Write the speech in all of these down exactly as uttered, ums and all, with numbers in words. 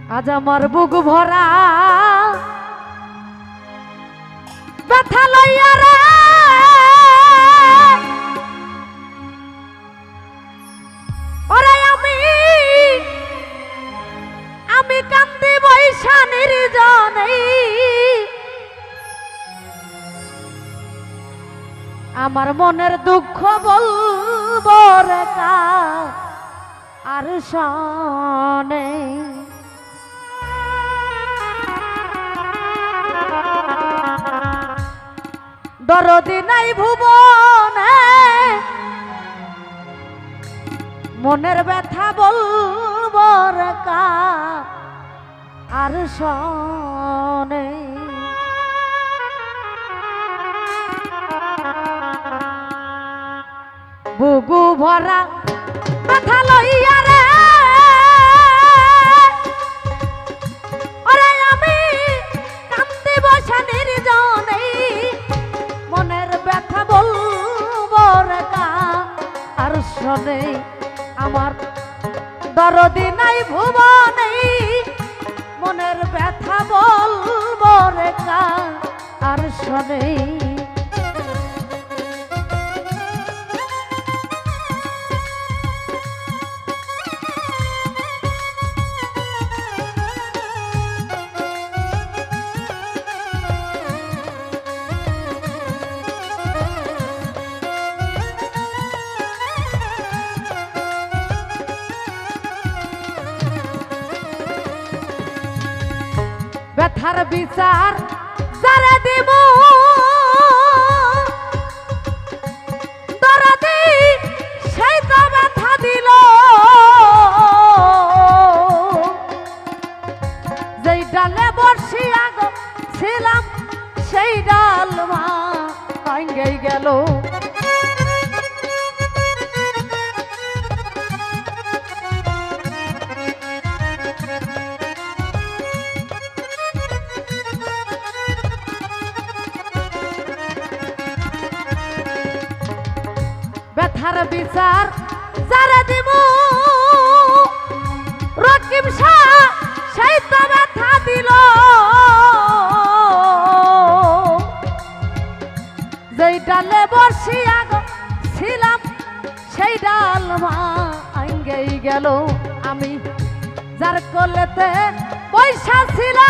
আজ আমার বুক ভরা ব্যথা লইয়া রে ওরে আমি আমি কান্দি বৈশা নির্জনে আমার মনের দুঃখ বলবো রে কার আর শোনে দরদি নাই ভুবনে মনের ব্যথা বলবো রে কার আর শোনে বুকু ভরা ব্যথা লইয়া রে ওরে আমি কান্দি বসা নির্জনে মনের ব্যথা বলবো রে কার আর শোনে আমার দরদি নাই ভুবনে মনের ব্যথা বলবো রে কার আর শোনে ব্যথার বিচার যারে দিব দরদি সেই তো ব্যথা দিল যেই ডালে বর্ষিয়া ছিলাম সেই ডাল মা ভাঙ্গে গেল ব্যথার বিচার যারা দিব রকিম শাহ সেই তো ব্যথা দিল যেই ডালে বর্ষিয়া ছিলাম সেই ডাল মা আঙ্গেই গেল আমি যার কোলেতে বৈশা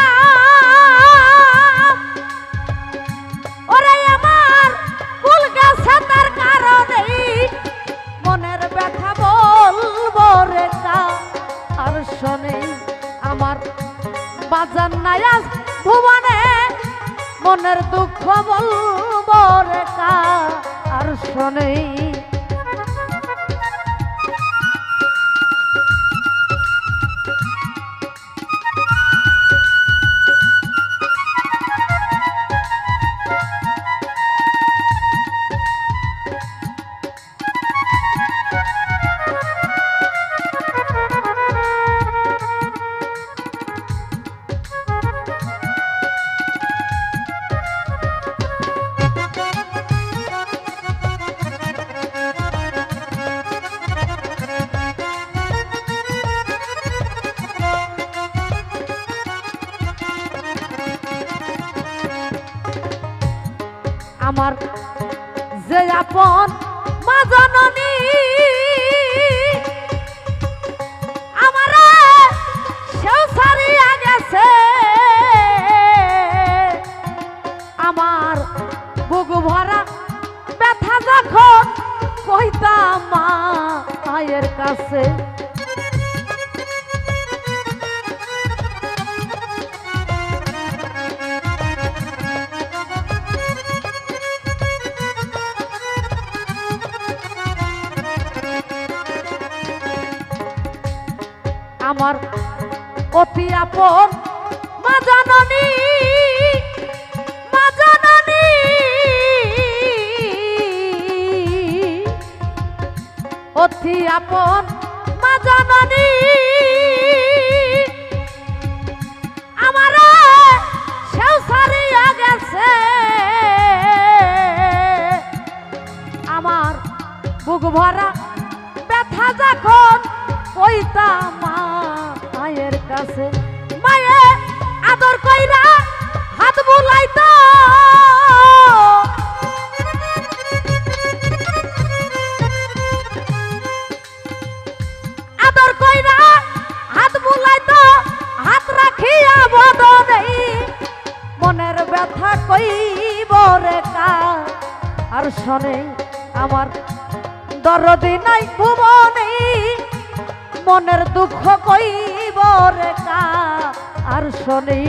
ছিলাম ওরে আমার কুল গেছে তার কারণে মনের ব্যথা বলবো রে কার আর শোনে আমার বাজার নাই আজ ভুবনে মনের দুঃখ বলবো রে কার আর শোনে আমার যে আপন মা জননী আমার সেও ছাড়িয়া গেছে আমার বুক ভরা ব্যথা যখন কইতাম মা মায়ের কাছে আমার অতি আপন মা জননী মা জননী অতি আপন মা জননী আমার সেও ছাড়িয়া গেছে আমার বুক ভরা ব্যথা যখন কইতাম মায়ের কাছে ব্যথা কইব রে কা আর শোনে আমার দরদি নাই ভুবনে মনের দুঃখ কইব রে কা আর শোনে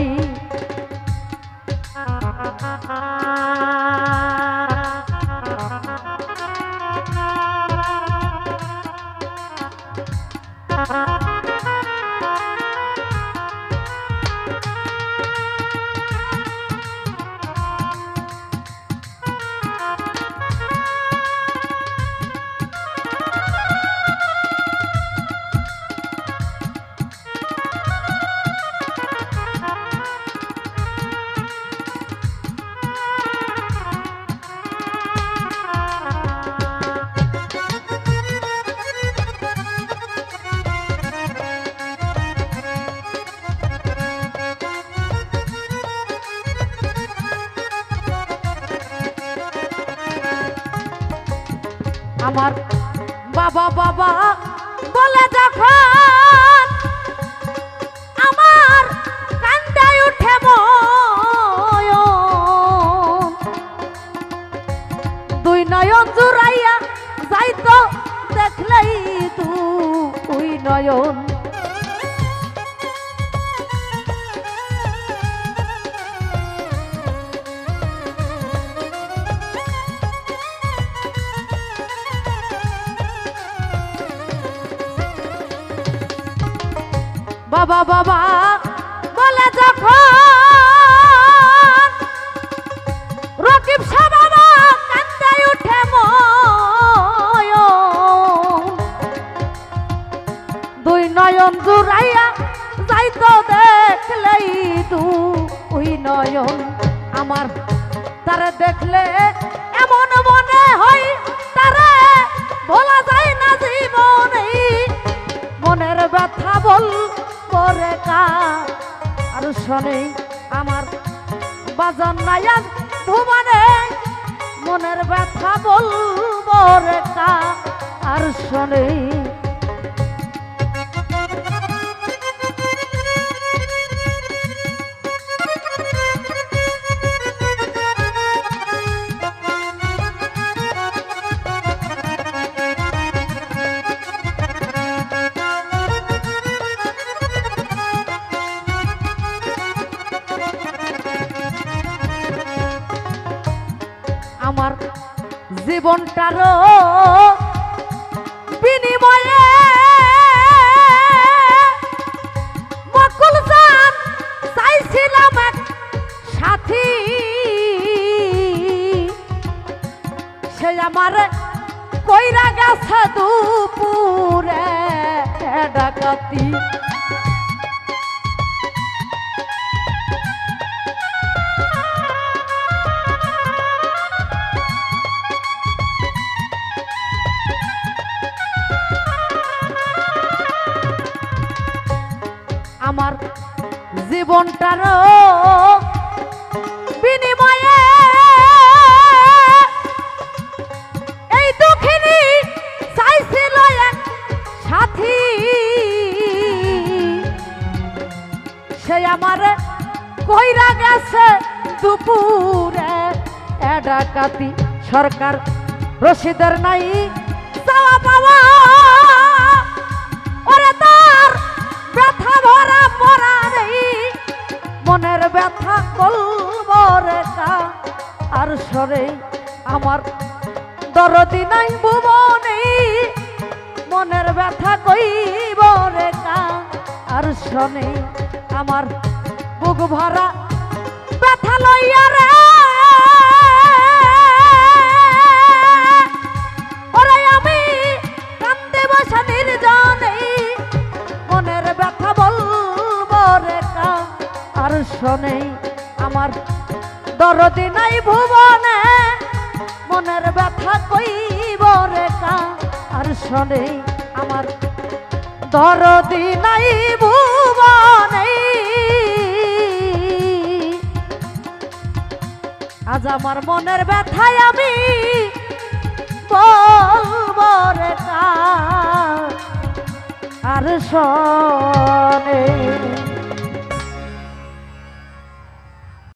আমার বাবা বাবা বলে যখন আমার কান্দায় উঠে ময়ন দুই নয়ন জুড়াইয়া যাইতো দেখলেই তুই নয়ন বাবা বাবা বলে যখন রকিব শাহ বাবা কান্দায় উঠে ময়ন দুই নয়ন জুড়াইয়া যাইতো দেখলেই দুই নয়ন আমার তারে দেখলে এমন মনে হয় তারে বলা যায় না জীবনে মনের ব্যথা বল করে কা আর শোনে আমার বাজার নাইয়া ভুবনে মনের ব্যথা বলব রে কা আর শোনে আমার জীবনটারও বিনিময়ে মকুল জান চাইছিলাম এক সাথী সে আমার কইরা গেছে দুপুরে ডাকাতি আমার জীবনটার বিনিময়ে এই দুঃখিনী চাইছিল এক সাথী সে আমার কইরা গেছে দুপুরে ডাকাতি সরকার রশিদের নাই চাওয়া পাওয়া ওরে তার ব্যথা ভরা পড়া নেই মনের ব্যথা বলব রে কা আর সরে আমার দরদি নাই ভুবনে মনের ব্যথা কইব রে কা আর শোনে আমার বুক ভরা ব্যথা লইয়া রে ওরে আমি কান্দে বসা নির্জনে মনের ব্যথা বলব রে কা আর শোনে আমার দরদি নাই ভুবনে মনের ব্যথা কইব রে কা আর শোনে আমার দরদি নাই ভুবনে আজ আমার মনের ব্যথায় আমি বলব রে কা আর শোনে।